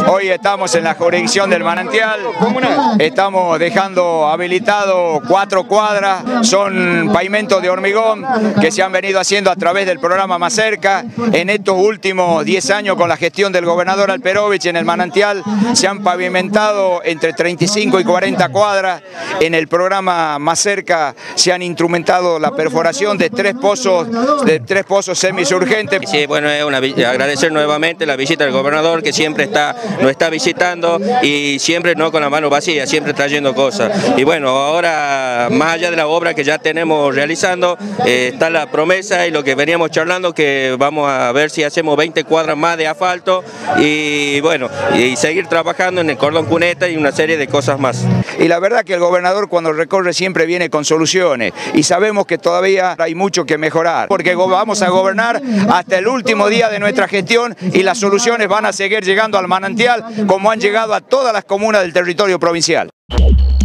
Hoy estamos en la jurisdicción del Manantial, estamos dejando habilitado 4 cuadras, son pavimentos de hormigón que se han venido haciendo a través del programa Más Cerca. En estos últimos 10 años con la gestión del gobernador Alperovich en el Manantial se han pavimentado entre 35 y 40 cuadras. En el programa Más Cerca se han instrumentado la perforación de 3 pozos semisurgentes. Sí, bueno, es agradecer nuevamente la visita del gobernador que siempre nos está visitando y siempre no con la mano vacía, siempre trayendo cosas. Y bueno, ahora más allá de la obra que ya tenemos realizando, está la promesa y lo que veníamos charlando, que vamos a ver si hacemos 20 cuadras más de asfalto y bueno, y seguir trabajando en el cordón cuneta y una serie de cosas más. Y la verdad que el gobernador cuando recorre siempre viene con soluciones y sabemos que todavía hay mucho que mejorar, porque vamos a gobernar hasta el último día de nuestra gestión y las soluciones van a seguir llegando al Manantial como han llegado a todas las comunas del territorio provincial.